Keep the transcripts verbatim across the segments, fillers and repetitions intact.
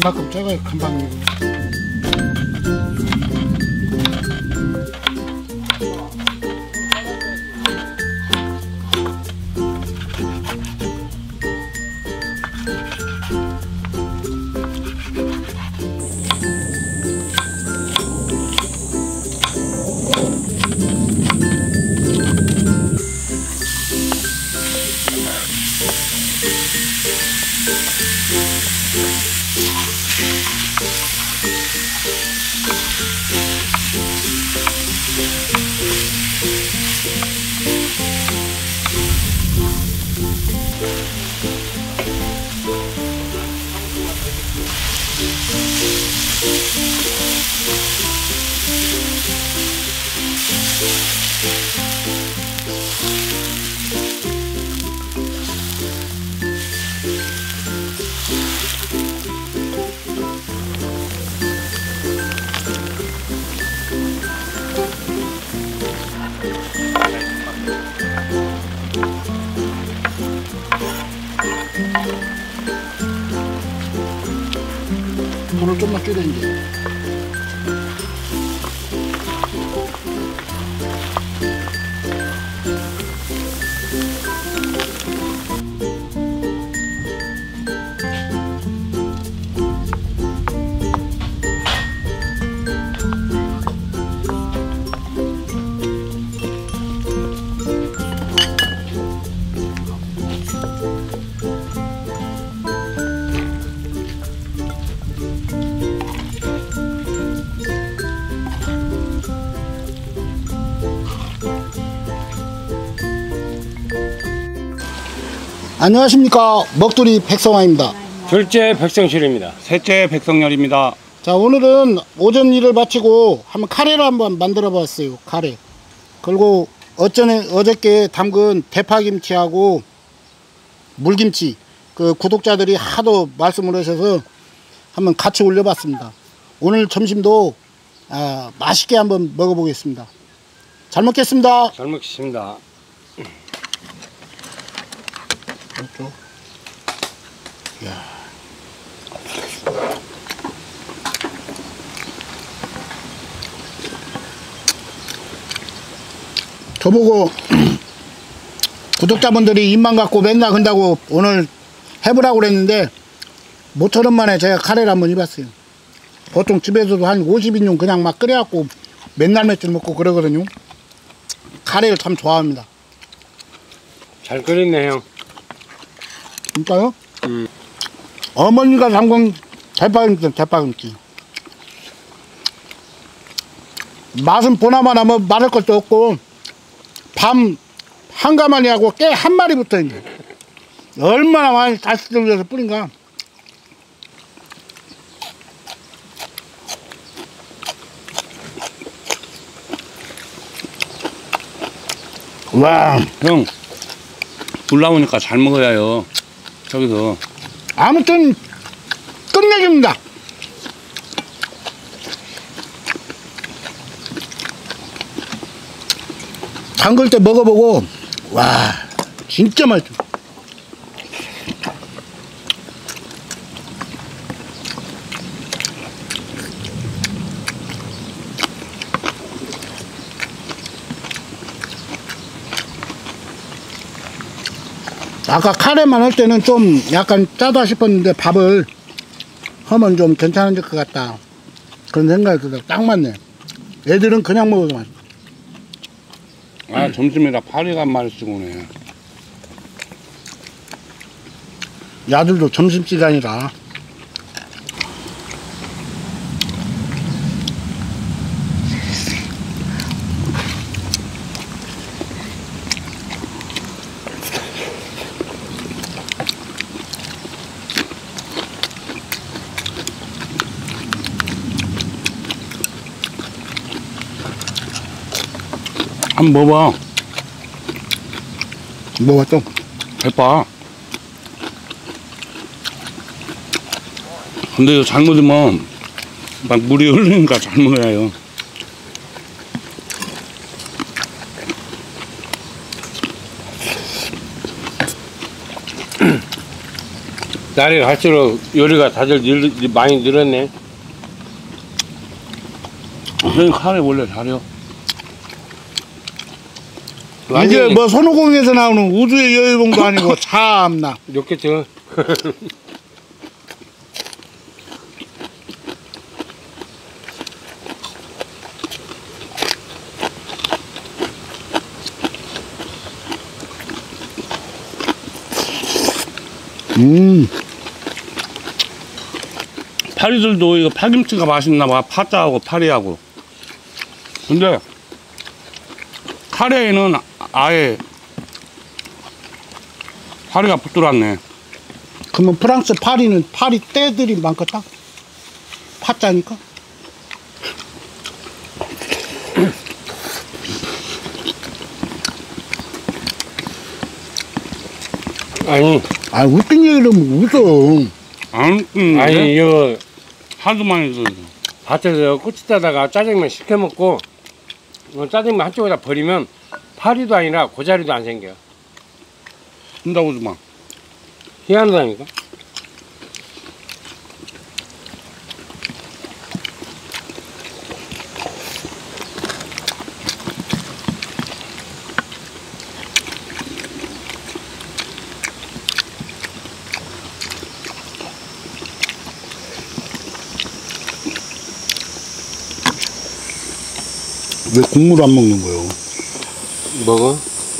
이만큼 작아요, 금방이고. 불을 좀만 줄여 이제. 안녕하십니까, 먹두리 백성화입니다. 둘째 백성실입니다. 셋째 백성열입니다. 자, 오늘은 오전 일을 마치고 한번 카레를 한번 만들어 봤어요. 카레. 그리고 어전에 어저께 담근 대파김치하고 물김치, 그 구독자들이 하도 말씀을 하셔서 한번 같이 올려봤습니다. 오늘 점심도 아, 맛있게 한번 먹어보겠습니다. 잘 먹겠습니다. 잘 먹겠습니다. 그렇죠. 이야. 저보고 구독자분들이 입만 갖고 맨날 한다고 오늘 해보라고 그랬는데 모처럼 만에 제가 카레를 한번 해봤어요. 보통 집에서도 한 오십 인용 그냥 막 끓여갖고 맨날 며칠 먹고 그러거든요. 카레를 참 좋아합니다. 잘 끓였네 형. 진짜요? 음. 어머니가 담근 대파김치, 대파김치. 맛은 보나마나 뭐 말할 것도 없고, 밤 한가마니 하고 깨 한 마리 붙어 있네. 얼마나 많이 다시 들려서 뿌린가. 와. 형, 불 나오니까 잘 먹어야요. 저기서. 아무튼 끝내줍니다. 담글 때 먹어보고 와 진짜 맛있어. 아까 카레만 할 때는 좀 약간 짜다 싶었는데 밥을 하면 좀 괜찮을 것 같다 그런 생각이 들어요. 딱 맞네. 애들은 그냥 먹어도 맛있어. 아, 점심이라 파리가 한 마리 쓰고 오네. 야들도 점심시간이라. 한번 먹어봐. 뭐가 또? 대파. 근데 이거 잘못이면 막 물이 흐르니까 잘 먹어야요. 날이 갈수록 요리가 다들 늘, 많이 늘었네. 저는 카레 원래 잘해요. 이게 완전히 뭐 손오공에서 나오는 우주의 여의봉도 아니고 참나. 좋겠죠. 음. 파리들도 이거 파김치가 맛있나 봐. 파자하고 파리하고. 근데 카레에는 아예 파리가 붙들었네. 그러면 프랑스 파리는 파리 떼들이 많겠다. 파짜니까. 아니, 아 웃긴 얘기를 하면 웃어. 안 음, 아니, 이거 하도 많이 들. 밭에서 꼬치 따다가 짜장면 시켜 먹고 어, 짜장면 한쪽에다 버리면 파리도 아니라 고자리도 안 생겨. 쓴다고 좀 마. 희한하다니까. 왜 국물 안 먹는 거요? 먹어?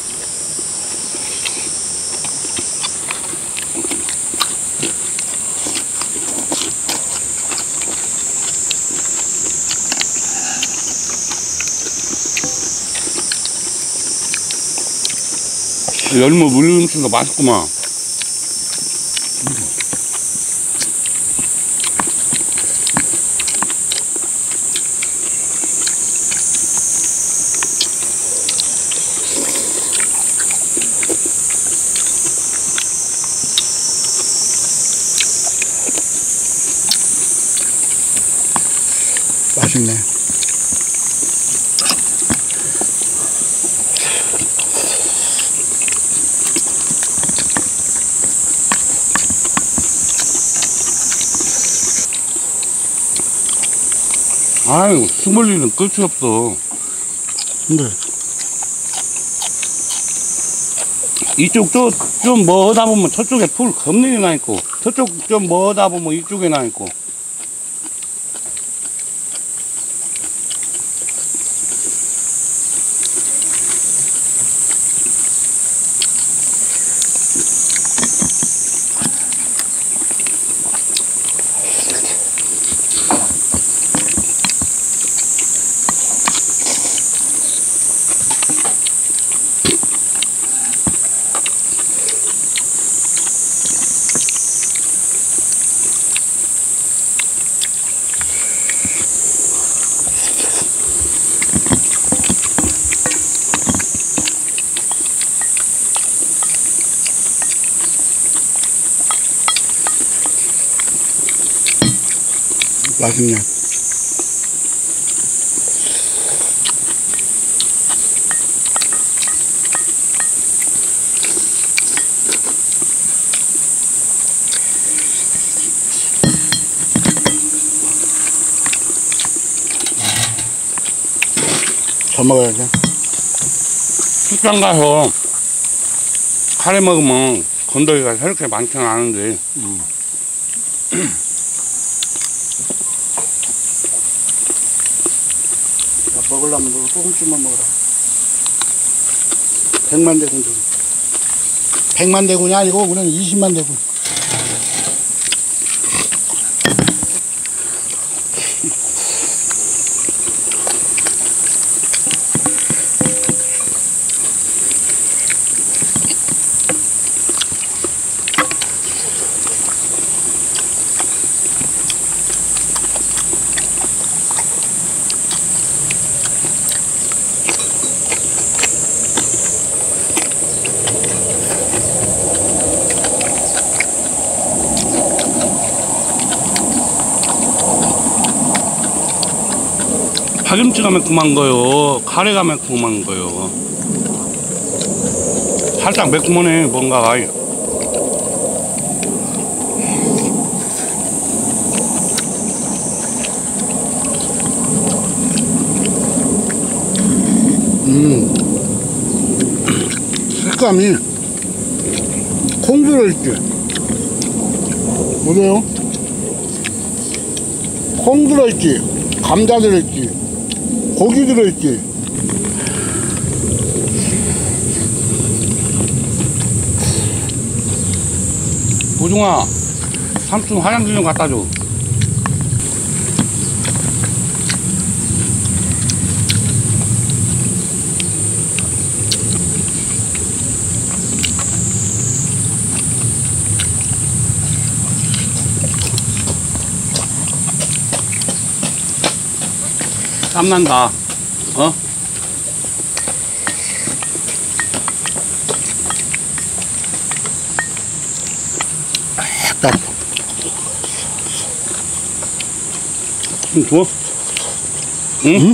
열무 물김치도 맛있구만. 맛있네. 아유, 숨을 일은 끝이 없어. 근데 이쪽 좀 뭐하다 보면 저쪽에 풀 겁나게 나 있고, 저쪽 좀 뭐하다 보면 이쪽에 나 있고. 맛있네. 더 먹어야지. 출장 가서 카레 먹으면 건더기가 저렇게 많지는 않은데, 음. 야, 먹으려면 너 조금씩만 먹어라. 백만 대군 좀. 백만 대군이 아니고 우리는 이십만 대군. 파김치가 매콤한 거요, 카레가 매콤한 거요. 살짝 매콤하네, 뭔가가. 음. 색감이 콩 들어있지. 뭐래요? 콩 들어있지. 감자 들어있지. 고기 들어있지. 보중아, 삼촌 화장실 좀 갖다 줘. 땀난다. 어? 딱. 좀 줘. 응? 응?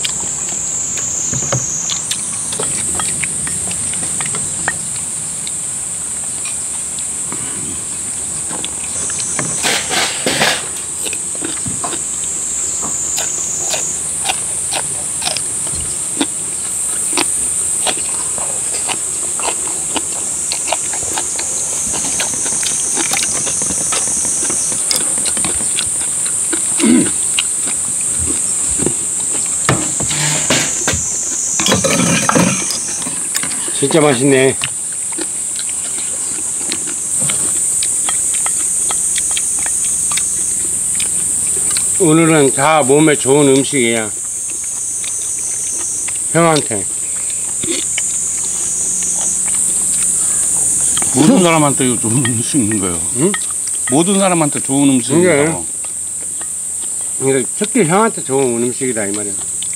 진짜 맛있네. 오늘은 다 몸에 좋은 음식이야. 형한테. 모든 사람한테 이거 좋은 음식인 거예요. 응? 모든 사람한테 좋은 음식이라고. 그러니까 특히 형한테 좋은 음식이다 이 말이야.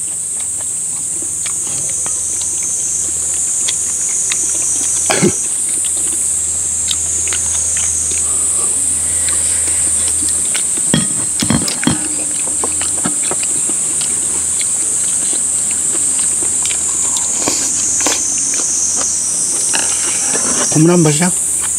국물 한 번이야?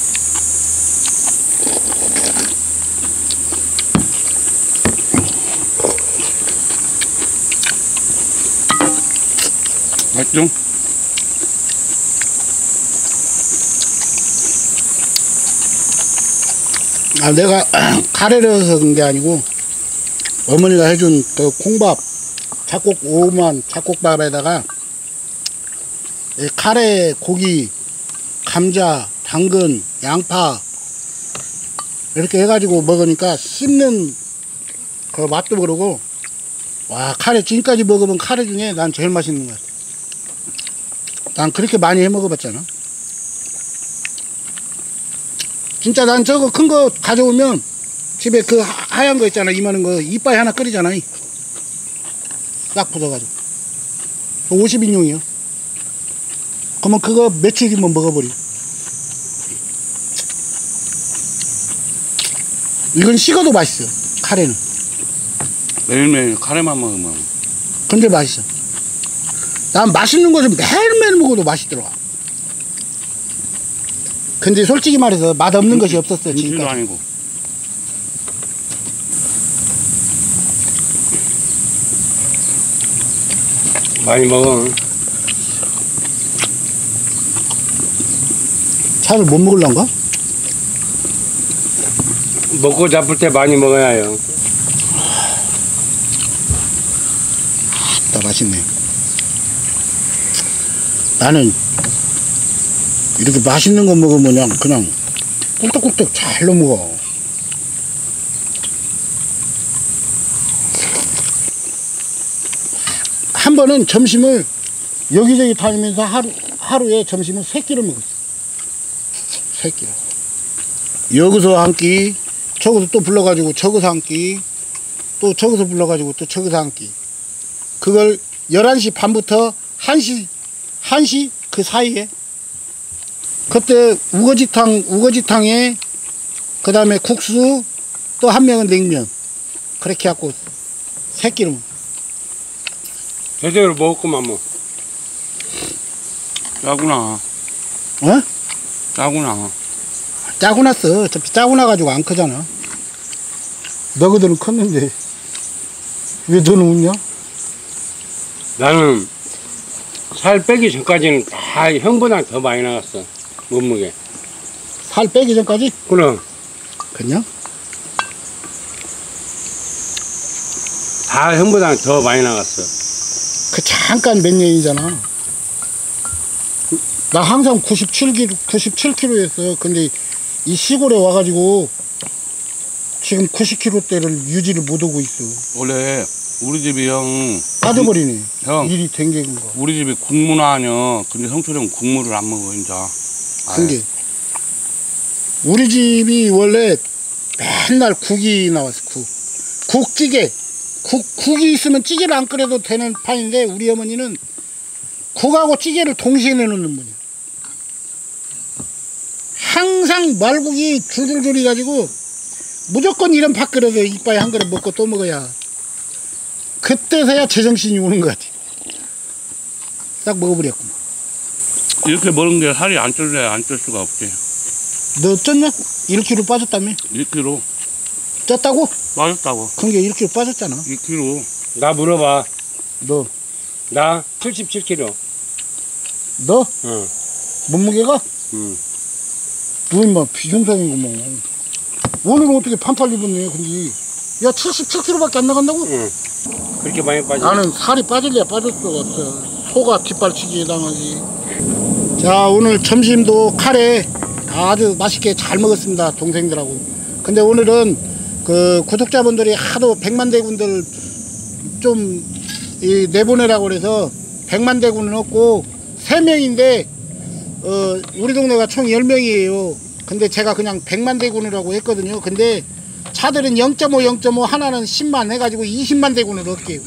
맛있죠? 아, 내가 카레를 해서 그런 게 아니고 어머니가 해준 그 콩밥 잡곡 오만 잡곡밥에다가 이 카레 고기 감자 당근 양파 이렇게 해가지고 먹으니까 씹는 그 맛도 그러고 와 카레 지금까지 먹으면 카레 중에 난 제일 맛있는 것 같아. 난 그렇게 많이 해 먹어봤잖아. 진짜 난 저거 큰 거 가져오면 집에 그 하- 하얀 거 있잖아 이만한 거 이빨 하나 끓이잖아 딱 부숴가지고 오십 인용이요 그러면 그거 며칠이면 먹어버려. 이건 식어도 맛있어 카레는. 매일매일 카레만 먹으면. 근데 맛있어. 난 맛있는 것을 매일매일 먹어도 맛있더라. 근데 솔직히 말해서 맛없는 것이 없었어 김치도 지금까지. 아니고. 많이 먹어. 차를 못 먹을란가? 먹고 잡을 때 많이 먹어야 해요. 다 맛있네. 나는 이렇게 맛있는 거 먹으면 그냥 그냥 꿀떡꿀떡 잘 넘어가. 한 번은 점심을 여기저기 다니면서 하루, 하루에 점심을 세 끼를 먹었어. 세 끼. 여기서 한 끼, 저기서 또 불러가지고 저기서 한 끼, 또 저기서 불러가지고 또 저기서 한 끼. 그걸 열한 시 반부터 한 시, 한 시 그 사이에. 그때 우거지탕, 우거지탕에 그 다음에 국수, 또 한 명은 냉면. 그렇게 해갖고 세 끼를 먹 제대로 먹었구만 뭐. 짜구나. 어? 짜구나. 짜고 났어. 어차피 짜고 나가지고 안 크잖아. 너희들은 컸는데 왜 너는 웃냐? 나는 살 빼기 전까지는 다 형보다 더 많이 나갔어. 몸무게. 살 빼기 전까지? 그럼 그냥? 다 형보다 더 많이 나갔어. 그 잠깐 몇 년이잖아. 나 항상 구십칠 킬로그램, 구십칠 킬로그램였어. 근데 이 시골에 와가지고 지금 구십 킬로그램대를 유지를 못하고 있어. 원래 우리 집이 형 빠져버리네. 형. 일이 댕기는 거. 우리 집이 국문 아니야. 근데 형처럼 국물을 안 먹어 이제. 그게 우리 집이 원래 맨날 국이 나왔어. 국. 국찌개. 국, 국이 있으면 찌개를 안 끓여도 되는 판인데 우리 어머니는 국하고 찌개를 동시에 내놓는 분이야. 항상 말국이 줄줄줄 해가지고 무조건 이런 밥그릇에 이빨에 한 그릇 먹고 또 먹어야 그때서야 제정신이 오는 것 같아. 딱 먹어버렸구만. 이렇게 먹는 게 살이 안 쪄야 안 찔 수가 없지. 너 쪘냐? 일 킬로그램 빠졌다며? 일 킬로그램 쪘다고? 빠졌다고. 그게 일 킬로그램 빠졌잖아. 일 킬로그램. 나 물어봐. 너, 나 칠십칠 킬로그램. 너? 응. 몸무게가? 응. 너 인마 비정상이구먼. 오늘은 어떻게 반팔 입었네. 근데 야 칠십칠 킬로그램밖에 안 나간다고? 응. 그렇게 많이 빠져. 나는 살이 빠질래야 빠질 수가 없어. 소가 뒷발치기에 당하지. 자, 오늘 점심도 카레 아주 맛있게 잘 먹었습니다. 동생들하고. 근데 오늘은 그 구독자분들이 하도 백만 대군들 좀 이 내보내라고 그래서 백만 대군은 없고 세 명인데 어 우리 동네가 총 열 명이에요. 근데 제가 그냥 백만 대군이라고 했거든요. 근데 차들은 영 점 오, 영 점 오 하나는 십만 해가지고 이십만 대군을 얻게요.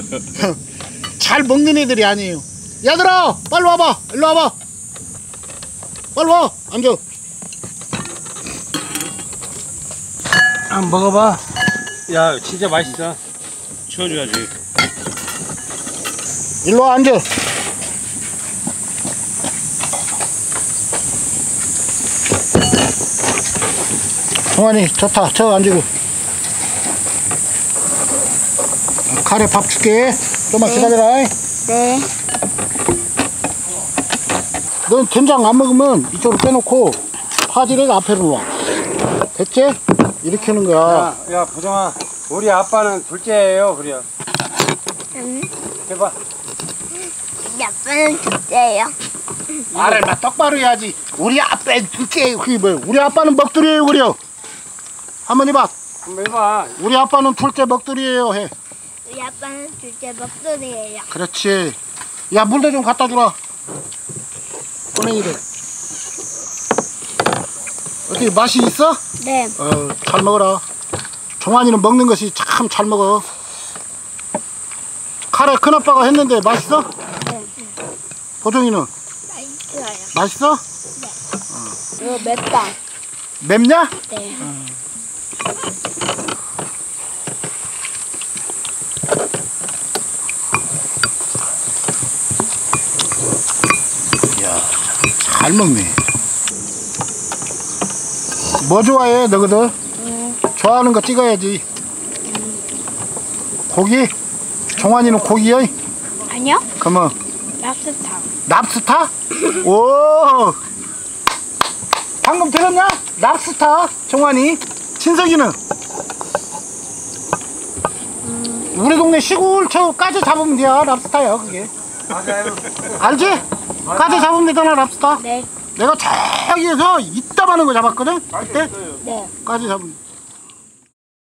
잘 먹는 애들이 아니에요. 얘들아 빨리 와봐. 일로 와봐. 빨리 와. 앉아. 한번 먹어봐. 야, 진짜 맛있어. 치워줘야지. 일로 와 앉아. 성환이 좋다. 저 앉고. 카레 밥 줄게. 좀만 네. 기다려라. 네. 넌 된장 안 먹으면 이쪽으로 빼놓고 파지를 앞에로 놔. 됐지? 이렇게 하는 거야. 야, 야, 보정아. 우리 아빠는 둘째예요, 그래. 음, 해봐. 아빠는 둘째예요. 말을 막 똑바로 해야지. 우리 아빠 둘째 그게 뭐야? 우리 아빠는 먹두리예요, 그래요. 한번 해봐. 한번 해봐. 우리 아빠는 둘째 먹두리예요. 해. 우리 아빠는 둘째 먹돌이에요. 그렇지. 야, 물도 좀 갖다 주라. 꼬맹이들. 어떻게 맛이 있어? 네. 어, 잘 먹어라. 종환이는 먹는 것이 참 잘 먹어. 카레 큰아빠가 했는데 맛있어? 네. 보정이는 맛있어요. 맛있어? 이거 맵다. 맵냐? 네. 잘 먹네. 뭐 좋아해, 너희들? 음, 좋아하는 거 찍어야지. 고기? 종환이는 고기야? 아니요? 그러면 랍스타. 랍스타? 오! 방금 들었냐? 랍스타, 종환이. 친석이는? 우리 동네 시골 저까지 잡으면 돼야 랍스타야, 그게. 맞아요. 알지? 까지 잡으면 되잖아, 랍스타. 네. 내가 저기에서 이따 많은 거 잡았거든? 그때? 네. 까지 잡으면